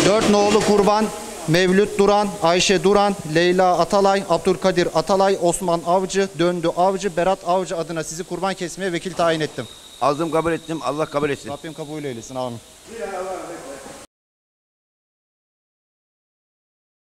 4 nolu kurban Mevlüt Duran, Ayşe Duran, Leyla Atalay, Abdülkadir Atalay, Osman Avcı, Döndü Avcı, Berat Avcı adına sizi kurban kesmeye vekil tayin ettim. Aldım, kabul ettim. Allah kabul etsin. Rabbim kabul eylesin. Amin.